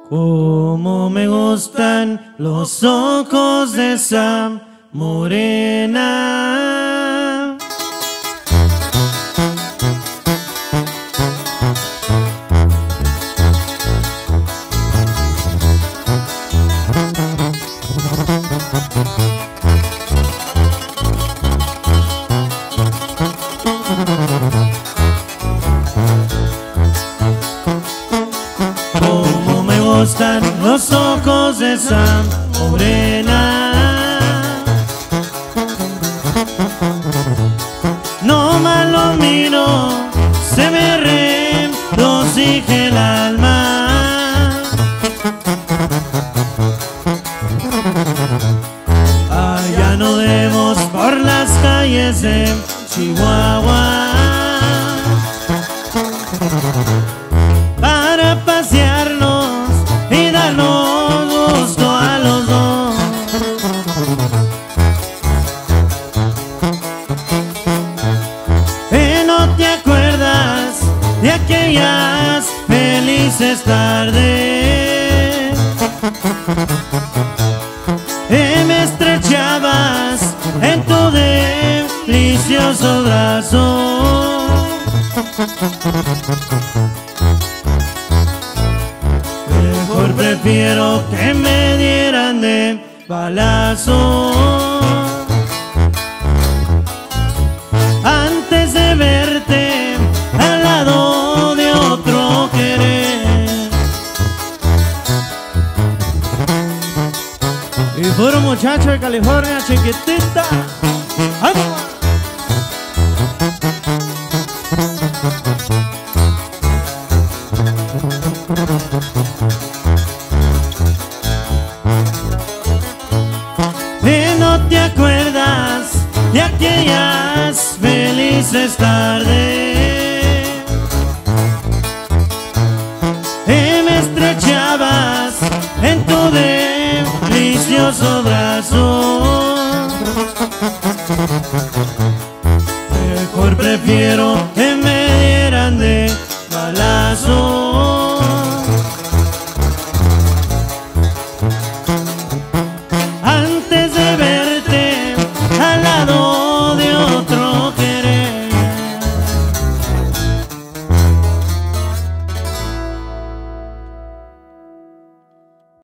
Cómo me gustan los ojos de esa morena. Cómo me gustan los ojos de esa morena. No mal lo miro, se me regocija el alma. Allá no demos por las calles de Chihuahua para pasearnos y darnos gusto a los dos. ¿No te acuerdas de aquellas felices tardes? Me estrechabas en tu delicioso brazo. Mejor prefiero que me dieran de balazo antes de verte al lado de otro querer. Y puro muchacho de California, chiquitita. ¡Vamos! ¿No te acuerdas de aquellas felices tardes? Me estrechabas en tu delicioso brazo. Mejor prefiero